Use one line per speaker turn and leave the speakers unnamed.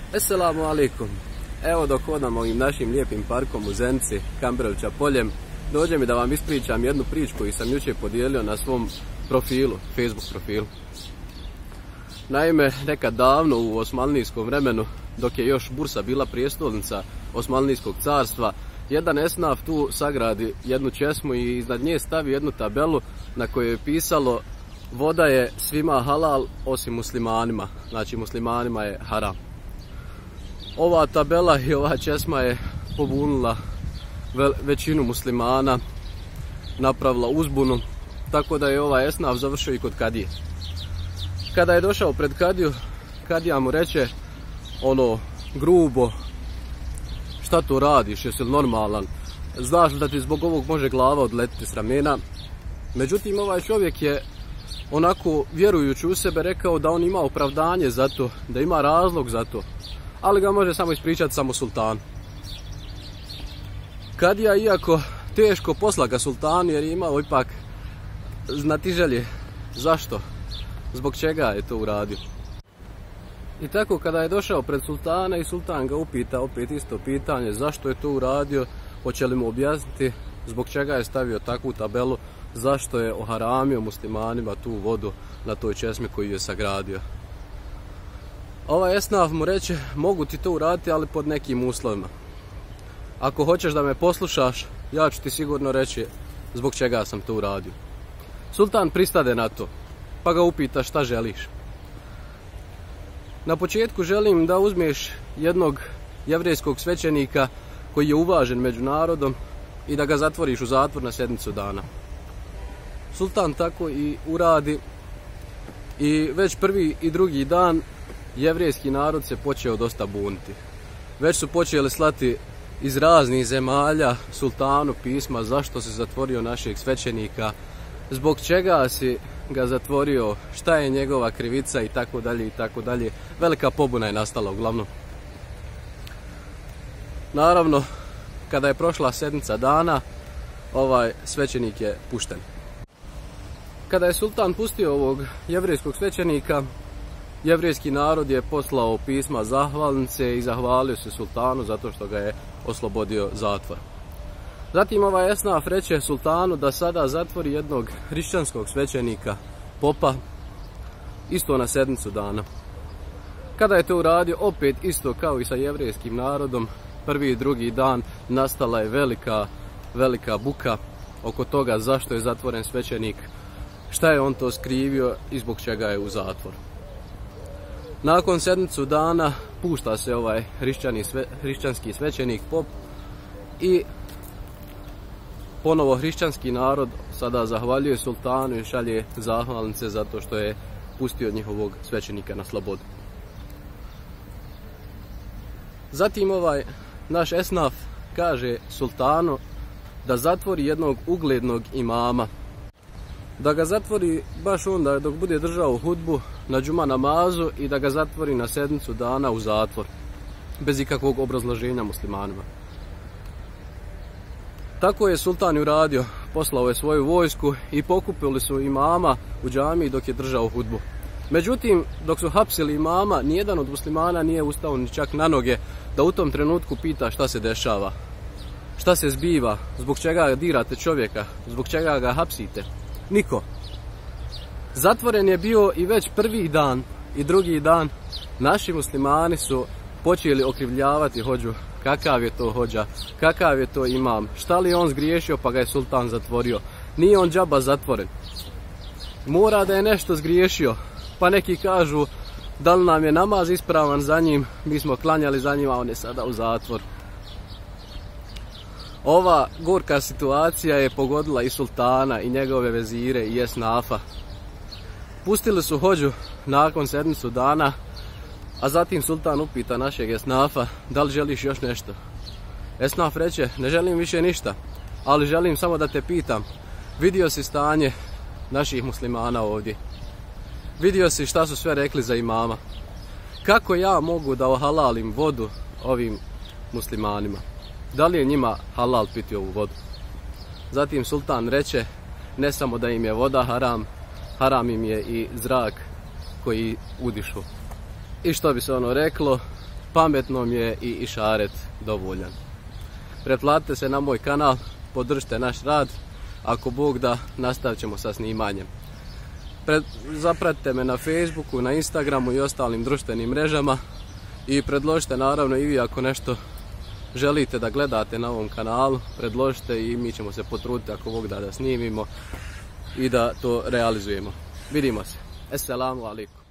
Esselamu alaikum. Evo dok hodam ovim našim lijepim parkom u Zenici, Kamberovića poljem, dođe mi da vam ispričam jednu priču koju sam jučer podijelio na svom profilu, Facebook profilu. Naime, nekad davno u osmanlijskom vremenu, dok je još Bursa bila prijestolnica Osmanlijskog carstva, jedan esnaf tu sagradi jednu česmu i iznad nje stavi jednu tabelu na kojoj je pisalo: voda je svima halal osim muslimanima, znači muslimanima je haram. Ova tabela i ova česma je pobunila većinu muslimana, napravila uzbunu, tako da je ovaj esnaf završio i kod kadije. Kada je došao pred kadiju, kadija mu reče ono grubo: šta tu radiš, jesi li normalan, znaš li da ti zbog ovog može glava odletiti s ramena? Međutim, ovaj čovjek je onako vjerujući u sebe rekao da on ima opravdanje za to, da ima razlog za to, ali ga može samo ispričati samo sultan. Kadija, iako teško, posla ga sultanu jer je imao ipak znatiželje zašto, zbog čega je to uradio. I tako kada je došao pred sultana i sultan ga upita opet isto pitanje zašto je to uradio, hoće li mu objasniti zbog čega je stavio takvu tabelu, zašto je oharamio muslimanima tu vodu na toj česmi koju je sagradio. Ovaj esnaf mu reče: mogu ti to uraditi, ali pod nekim uslovima. Ako hoćeš da me poslušaš, ja ću ti sigurno reći zbog čega sam to uradio. Sultan pristade na to, pa ga upita šta želiš. Na početku želim da uzmeš jednog jevrejskog svećenika koji je uvažen među narodom i da ga zatvoriš u zatvor na sedmicu dana. Sultan tako i uradi i već prvi i drugi dan jevrejski narod se počeo dosta buniti. Već su počeli slati iz raznih zemalja sultanu pisma zašto se zatvorio našeg svećenika, zbog čega si ga zatvorio, šta je njegova krivica i tako dalje i tako dalje. Velika pobuna je nastala uglavnom. Naravno, kada je prošla sedmica dana, ovaj svećenik je pušten. Kada je sultan pustio ovog jevrejskog svećenika, jevrejski narod je poslao pisma zahvalnice i zahvalio se sultanu zato što ga je oslobodio zatvora. Zatim ovaj esnaf reče sultanu da sada zatvori jednog hrišćanskog svećenika, popa, isto na sedmicu dana. Kada je to uradio, opet isto kao i sa jevrejskim narodom, prvi i drugi dan nastala je velika buka oko toga zašto je zatvoren svećenik, šta je on to skrivio i zbog čega je u zatvoru. Nakon sedmicu dana pušta se ovaj hrišćanski svećenik, pop, i ponovo hrišćanski narod sada zahvaljuje sultanu i šalje zahvalnice zato što je pustio njihovog svećenika na slobodu. Zatim ovaj naš esnaf kaže sultanu da zatvori jednog uglednog imama, da ga zatvori baš onda dok bude držao hudbu na džuma namazu i da ga zatvori na sedmicu dana u zatvor, bez ikakvog obrazloženja muslimanima. Tako je sultan i uradio, poslao je svoju vojsku i pokupili su imama u džamiji dok je držao hudbu. Međutim, dok su hapsili imama, nijedan od muslimana nije ustao ni čak na noge da u tom trenutku pita šta se dešava, šta se zbiva, zbog čega dirate čovjeka, zbog čega ga hapsite. Niko. Zatvoren je bio i već prvi dan i drugi dan naši muslimani su počeli okrivljavati hođu, kakav je to hođa, kakav je to imam, šta li je on zgriješio pa ga je sultan zatvorio. Nije on džaba zatvoren, mora da je nešto zgriješio. Pa neki kažu da li nam je namaz ispravan za njim, mi smo klanjali za njim, a on je sada u zatvoru. Ova gorka situacija je pogodila i sultana i njegove vezire i esnafa. Pustili su hođu nakon sedmicu dana, a zatim sultan upita našeg esnafa da li želiš još nešto. Esnaf reče: ne želim više ništa, ali želim samo da te pitam, vidio si stanje naših muslimana ovdje, vidio si šta su sve rekli za imama, kako ja mogu da ohalalim vodu ovim muslimanima, da li je njima halal piti ovu vodu? Zatim sultan reče: ne samo da im je voda haram, haram im je i zrak koji udišu. I što bi se ono reklo, pametnom je i išaret dovoljan. Pretplatite se na moj kanal, podržite naš rad, ako Bog da, nastavit ćemo sa snimanjem. Zapratite me na Facebooku, na Instagramu i ostalim društvenim mrežama i predložite naravno i vi ako nešto želite da gledate na ovom kanalu, predložite i mi ćemo se potruditi ako Bog da snimimo i da to realizujemo. Vidimo se. Esselamu alaikum.